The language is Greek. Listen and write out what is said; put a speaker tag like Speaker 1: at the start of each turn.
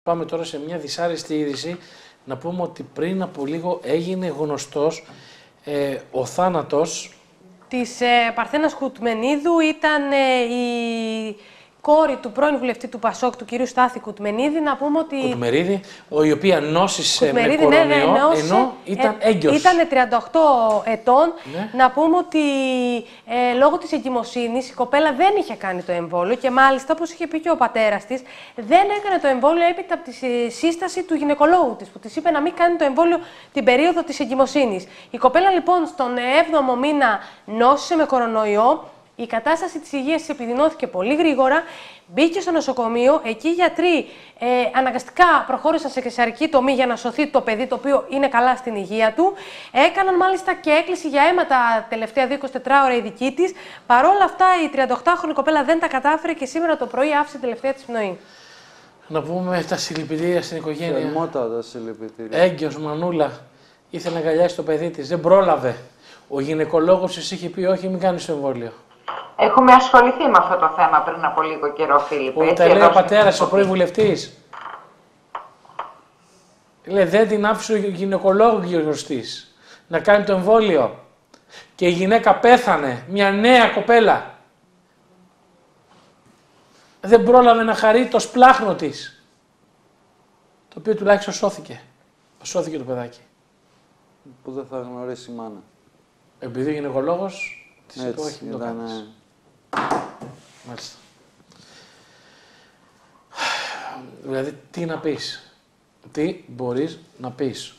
Speaker 1: Πάμε τώρα σε μια δυσάρεστη είδηση. Να πούμε ότι πριν από λίγο έγινε γνωστός ο θάνατος
Speaker 2: της Παρθένας Κουτμενίδου. Ήταν η κόρη του πρώην βουλευτή του Πασόκ, του κυρίου Στάθη Κουτμενίδη. Να πούμε ότι...
Speaker 1: Κουτμερίδη, η οποία νόσησε με κορονοϊό, ενώ ήταν έγκυος.
Speaker 2: Ήταν 38 ετών.
Speaker 1: Ναι.
Speaker 2: Να πούμε ότι λόγω της εγκυμοσύνης η κοπέλα δεν είχε κάνει το εμβόλιο και μάλιστα, όπως είχε πει και ο πατέρας της, δεν έκανε το εμβόλιο έπειτα από τη σύσταση του γυναικολόγου της, που της είπε να μην κάνει το εμβόλιο την περίοδο της εγκυμοσύνης. Η κοπέλα λοιπόν στον 7ο μήνα νόσησε με κορονοϊό. Η κατάσταση της υγείας της επιδεινώθηκε πολύ γρήγορα, μπήκε στο νοσοκομείο, εκεί οι γιατροί αναγκαστικά προχώρησαν σε καισαρική τομή για να σωθεί το παιδί, το οποίο είναι καλά στην υγεία του. Έκαναν μάλιστα και έκκληση για αίμα τα τελευταία 24 ώρα η δική της. Παρ' όλα αυτά η 38χρονη κοπέλα δεν τα κατάφερε και σήμερα το πρωί άφησε τελευταία της πνοή.
Speaker 1: Να πούμε τα συλληπιτήρια στην οικογένεια.
Speaker 3: Θερμότατα συλληπιτήρια.
Speaker 1: Έγκυος, μανούλα, ήθελε να αγκαλιάσει το παιδί της, δεν πρόλαβε. Ο γυναικολόγος της είχε πει όχι, μην κάνεις το εμβόλιο.
Speaker 4: Έχουμε ασχοληθεί με αυτό το θέμα πριν από λίγο καιρό, Φίλιππε.
Speaker 1: Τα λέει ο πατέρας, ο πρώην βουλευτής. Λέει, δεν την άφησε ο γυναικολόγος της να κάνει το εμβόλιο. Και η γυναίκα πέθανε, μια νέα κοπέλα. Δεν πρόλαβε να χαρεί το σπλάχνο της. Το οποίο τουλάχιστον σώθηκε. Σώθηκε το παιδάκι.
Speaker 3: Που δεν θα γνωρίσει η μάνα.
Speaker 1: Επειδή ο γυναικολόγος της είπε όχι, μην το
Speaker 3: ήταν...
Speaker 1: κάνεις. Μάλιστα. Δηλαδή, τι να πεις. Τι μπορείς να πεις.